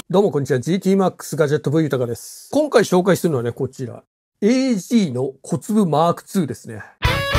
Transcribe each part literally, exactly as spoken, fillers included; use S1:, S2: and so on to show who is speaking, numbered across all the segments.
S1: どうもこんにちは。ジーティーマックス ガジェット V 豊です。今回紹介するのはね、こちら。エージー の小粒マークツーですね。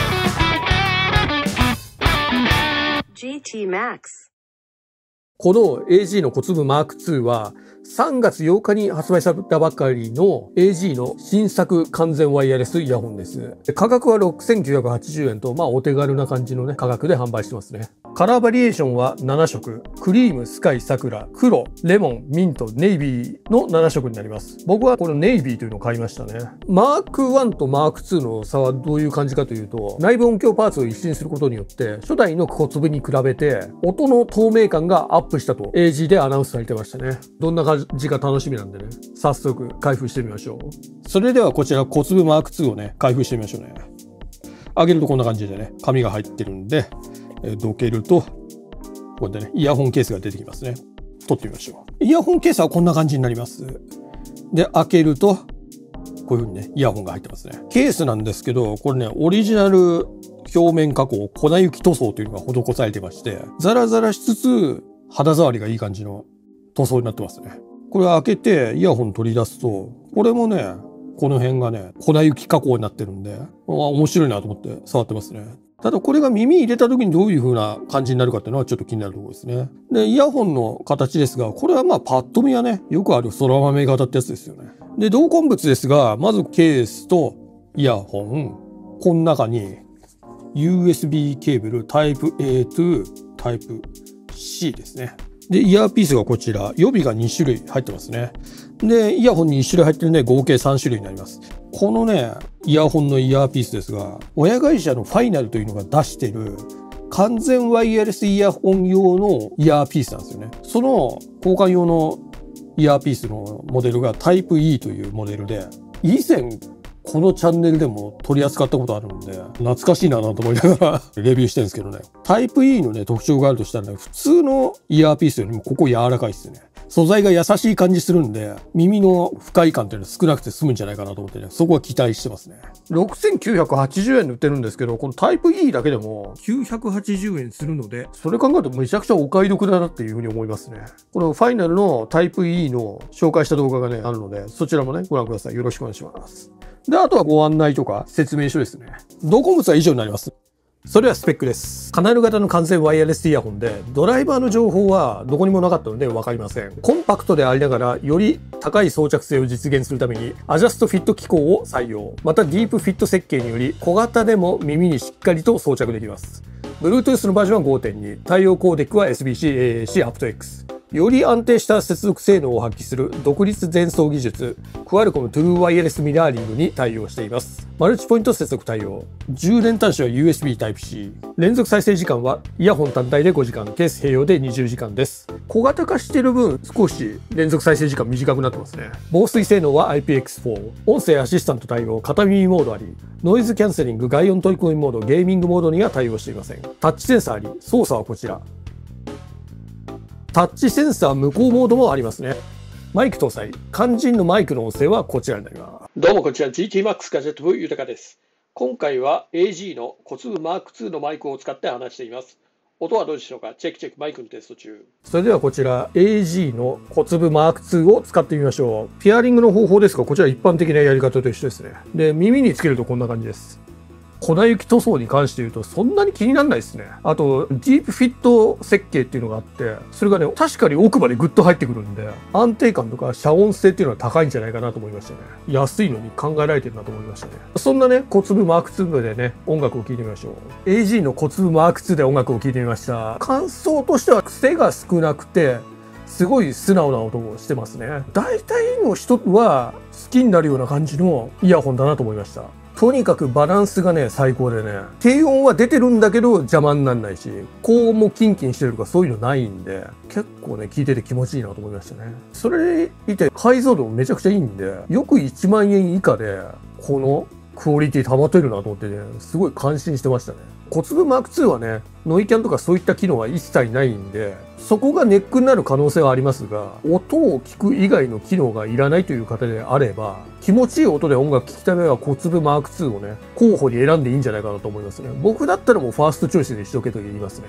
S1: ジーティーマックス。この エージー の小粒マークツーはさんがつようかに発売されたばかりの エージー の新作完全ワイヤレスイヤホンです。価格はろくせんきゅうひゃくはちじゅうえんと、まあお手軽な感じのね、価格で販売してますね。カラーバリエーションはななしょく。クリーム、スカイ、桜、黒、レモン、ミント、ネイビーのななしょくになります。僕はこのネイビーというのを買いましたね。マークワンとマークツーの差はどういう感じかというと、内部音響パーツを一新することによって、初代の小粒に比べて、音の透明感がアップしたと エージー でアナウンスされてましたね。どんな感じか楽しみなんでね。早速開封してみましょう。それではこちら小粒マークツーをね、開封してみましょうね。開けるとこんな感じでね、紙が入ってるんで、えー、どけると、こうやってね、イヤホンケースが出てきますね。取ってみましょう。イヤホンケースはこんな感じになります。で、開けると、こういう風にね、イヤホンが入ってますね。ケースなんですけど、これね、オリジナル表面加工、粉雪塗装というのが施されてまして、ザラザラしつつ、肌触りがいい感じの塗装になってますね。これ開けて、イヤホン取り出すと、これもね、この辺がね、粉雪加工になってるんで、面白いなと思って触ってますね。ただこれが耳入れた時にどういう風な感じになるかっていうのはちょっと気になるところですね。で、イヤホンの形ですが、これはまあパッと見はね、よくある空豆型ってやつですよね。で、同梱物ですが、まずケースとイヤホン、この中に ユーエスビー ケーブルタイプ エー とタイプ シー ですね。で、イヤーピースがこちら、予備がにしゅるい入ってますね。で、イヤホンにいっしゅるい入ってるんで、合計さんしゅるいになります。このね、イヤホンのイヤーピースですが、親会社のファイナルというのが出している完全ワイヤレスイヤホン用のイヤーピースなんですよね。その交換用のイヤーピースのモデルがタイプ イー というモデルで、以前このチャンネルでも取り扱ったことあるんで、懐かしいなと思いながらレビューしてるんですけどね。タイプ イー のね、特徴があるとしたらね、普通のイヤーピースよりもここ柔らかいですね。素材が優しい感じするんで、耳の不快感っていうのは少なくて済むんじゃないかなと思ってね、そこは期待してますね。ろくせんきゅうひゃくはちじゅうえんで売ってるんですけど、このタイプ イー だけでもきゅうひゃくはちじゅうえんするので、それ考えるとめちゃくちゃお買い得だなっていうふうに思いますね。このファイナルのタイプ イー の紹介した動画がね、あるので、そちらもね、ご覧ください。よろしくお願いします。で、あとはご案内とか説明書ですね。同梱物は以上になります。それはスペックです。カナル型の完全ワイヤレスイヤホンで、ドライバーの情報はどこにもなかったので分かりません。コンパクトでありながら、より高い装着性を実現するために、アジャストフィット機構を採用。また、ディープフィット設計により、小型でも耳にしっかりと装着できます。Bluetooth のバージョンは ごてんに、対応コーデックは エスビーシー エーエーシー アプト X。より安定した接続性能を発揮する独立前走技術、クアルコムトゥルーワイヤレスミラーリングに対応しています。マルチポイント接続対応。充電端子は ユーエスビー タイプ シー。連続再生時間はイヤホン単体でごじかん、ケース併用でにじゅうじかんです。小型化している分、少し連続再生時間短くなってますね。防水性能は アイピーエックスフォー。音声アシスタント対応、片耳モードあり。ノイズキャンセリング、外音取り込みモード、ゲーミングモードには対応していません。タッチセンサーあり。操作はこちら。タッチセンサー無効モードもありますね。マイク搭載。肝心のマイクの音声はこちらになります。どうもこんにちは。ジーティーマックス ガジェット V 豊です。今回は エージー の小粒マークツーのマイクを使って話しています。音はどうでしょうか？チェックチェック、マイクのテスト中。それではこちら エージー の小粒マークツーを使ってみましょう。ピアリングの方法ですが、こちら一般的なやり方と一緒ですね。で、耳につけるとこんな感じです。粉雪塗装に関して言うとそんなに気にならないですね。あと、ディープフィット設計っていうのがあって、それがね、確かに奥までグッと入ってくるんで、安定感とか遮音性っていうのは高いんじゃないかなと思いましたね。安いのに考えられてるなと思いましたね。そんなね、小粒マークツーでね、音楽を聴いてみましょう。エージー の小粒マークツーで音楽を聴いてみました。感想としては癖が少なくて、すごい素直な音をしてますね。大体の人は好きになるような感じのイヤホンだなと思いました。とにかくバランスがね、最高でね、低音は出てるんだけど邪魔にならないし、高音もキンキンしてるとかそういうのないんで、結構ね、聞いてて気持ちいいなと思いましたね。それでいて解像度もめちゃくちゃいいんで、よくいちまんえん以下で、このクオリティ保てるなと思ってね、すごい感心してましたね。小粒マークツーはね、ノイキャンとかそういった機能は一切ないんで、そこがネックになる可能性はありますが、音を聞く以外の機能がいらないという方であれば、気持ちいい音で音楽聴きたい場合は小粒マークツーをね、候補に選んでいいんじゃないかなと思いますね。僕だったらもうファーストチョイスでしとけと言いますね。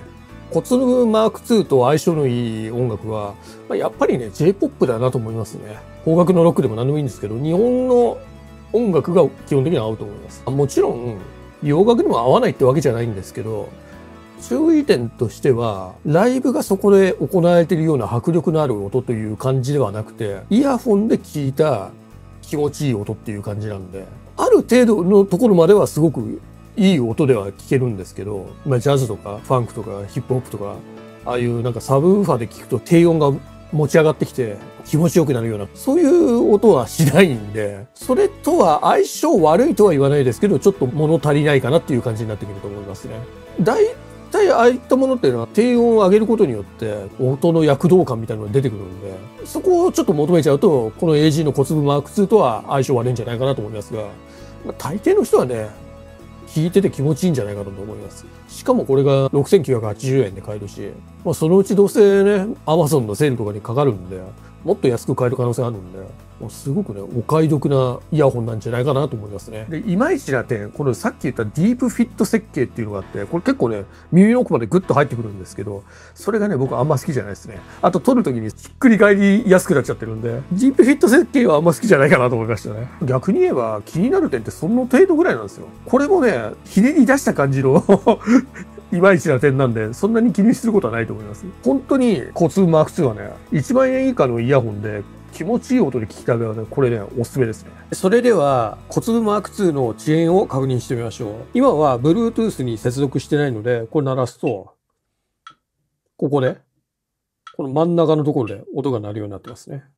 S1: 小粒マークツーと相性のいい音楽は、まあ、やっぱりね、J-ポップ だなと思いますね。邦楽のロックでも何でもいいんですけど、日本の音楽が基本的には合うと思います。もちろん、洋楽にも合わないってわけじゃないんですけど、注意点としては、ライブがそこで行われているような迫力のある音という感じではなくて、イヤホンで聴いた気持ちいい音っていう感じなんで、ある程度のところまではすごくいい音では聞けるんですけど、まあ、ジャズとかファンクとかヒップホップとか、ああいうなんかサブウーファーで聞くと低音が持ち上がってきて気持ちよくなるような、そういう音はしないんで、それとは相性悪いとは言わないですけど、ちょっと物足りないかなっていう感じになってくると思いますね。大体ああいったものっていうのは低音を上げることによって音の躍動感みたいなのが出てくるんで、そこをちょっと求めちゃうと、この エージー の小粒マークツーとは相性悪いんじゃないかなと思いますが、大抵の人はね、聞いてて気持ちいいんじゃないかなと思います。しかもこれがろくせんきゅうひゃくはちじゅうえんで買えるし、まあ、そのうちどうせね、Amazon のセールとかにかかるんで、もっと安く買える可能性あるんで、もうすごくね、お買い得なイヤホンなんじゃないかなと思いますね。で、いまいちな点、このさっき言ったディープフィット設計っていうのがあって、これ結構ね、耳の奥までグッと入ってくるんですけど、それがね、僕あんま好きじゃないですね。あと撮るときにひっくり返りやすくなっちゃってるんで、ディープフィット設計はあんま好きじゃないかなと思いましたね。逆に言えば気になる点ってその程度ぐらいなんですよ。これもね、ひねり出した感じのいまいちな点なんで、そんなに気にすることはないと思います。本当に小粒マークツーはね、いちまんえん以下のイヤホンで気持ちいい音で聞きたいので、これね、おすすめですね。それでは、小粒マークツーの遅延を確認してみましょう。今は Bluetooth に接続してないので、これ鳴らすと、ここで、この真ん中のところで音が鳴るようになってますね。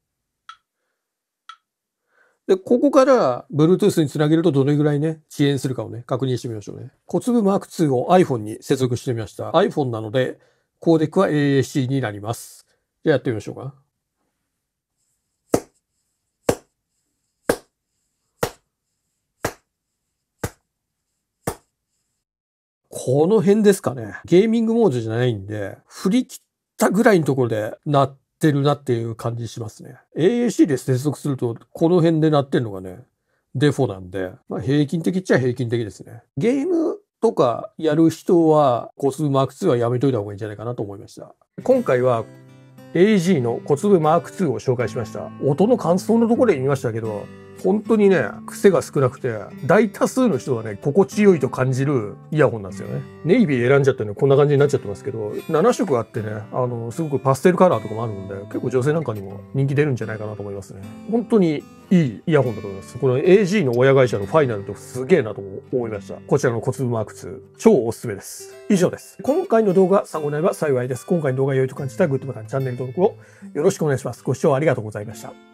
S1: で、ここから Bluetooth につなげるとどれぐらいね、遅延するかをね、確認してみましょうね。小粒マークツーを iPhone に接続してみました。iPhone なので、コーデックは エーエーシー になります。じゃあやってみましょうか。この辺ですかね。ゲーミングモードじゃないんで、振り切ったぐらいのところで鳴ってるなっていう感じしますね。エーエーシー で接続すると、この辺で鳴ってるのがね、デフォなんで、まあ、平均的っちゃ平均的ですね。ゲームとかやる人は、小粒マークツーはやめといた方がいいんじゃないかなと思いました。今回は エージー の小粒マークツーを紹介しました。音の感想のところで言いましたけど、本当にね、癖が少なくて、大多数の人はね、心地よいと感じるイヤホンなんですよね。ネイビー選んじゃってね、こんな感じになっちゃってますけど、ななしょくあってね、あの、すごくパステルカラーとかもあるんで、結構女性なんかにも人気出るんじゃないかなと思いますね。本当にいいイヤホンだと思います。この エージー の親会社のファイナルとすげえなと思いました。こちらの小粒マークツー、超おすすめです。以上です。今回の動画参考になれば幸いです。今回の動画が良いと感じたらグッドボタン、チャンネル登録をよろしくお願いします。ご視聴ありがとうございました。